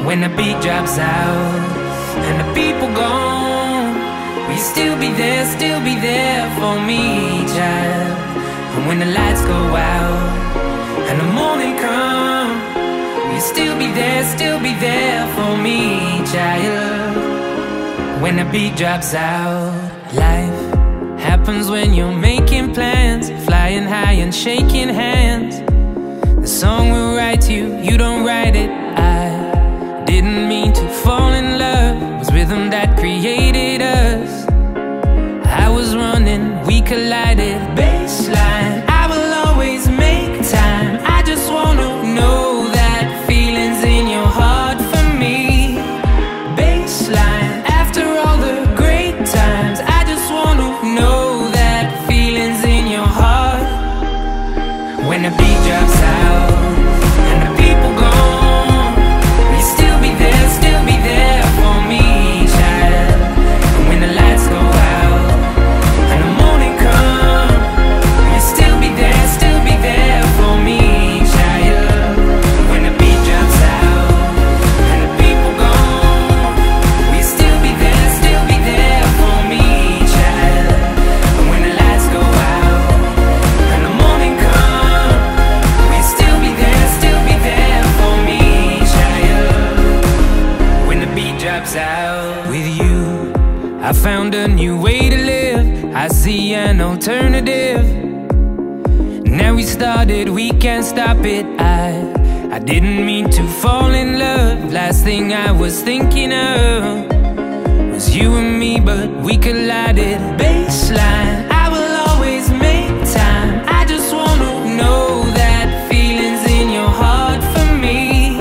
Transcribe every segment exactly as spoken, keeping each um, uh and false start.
When the beat drops out and the people gone, will you still be there, still be there for me, child? And when the lights go out and the morning come, will you still be there, still be there for me, child? When the beat drops out. Life happens when you're making plans, flying high and shaking hands. The song will write you, you don't write it. I didn't mean to fall in love, it was rhythm that created us. I was running, we collided. Baseline, I will always make time. I just wanna know that feeling's in your heart for me. Baseline, after all the great times, I just wanna know that feeling's in your heart. When the beat drops out and the people gone, will you still be there, still be there for me, child? And when the lights go out and the morning come, will you still be there, still be there for me, child? When the beat drops out and the people gone, will you still be there, still be there for me, child? And when the lights go out and the morning come, will you still be there, still be there for me, child? When the beat drops out. With you, I found a new way to live. I see an alternative. Now we started, we can't stop it. I, I didn't mean to fall in love. Last thing I was thinking of was you and me, but we collided. Baseline, I will always make time. I just wanna know that feeling's in your heart for me.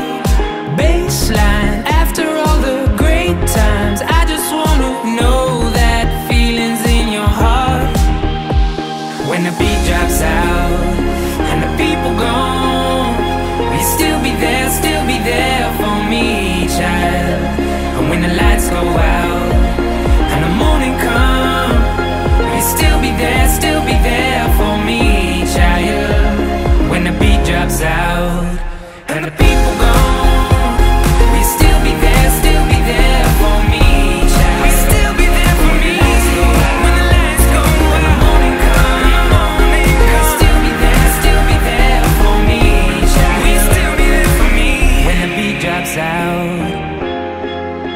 Baseline, after all the great times, I just wanna know that feeling's in your heart. When the beat drops out and the people gone, will you still be there, still be there for me, child? And when the lights go out and the morning come, will you still be there, still be there for me, child? When the beat drops out and the people gone, will you still be there, still be there for me, child? Will you still be there for me? When the lights go out, when the morning comes, will you still be there, still be there for me, child? Will you still be there for me? When the beat drops out.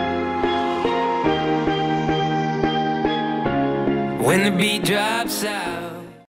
When the beat drops out.